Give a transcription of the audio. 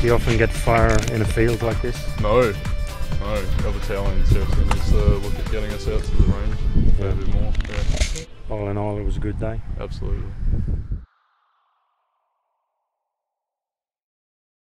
Do you often get fire in a field like this? No. Other talent seriously needs to look at getting us out to the range a bit more. Yeah. All in all, it was a good day. Absolutely.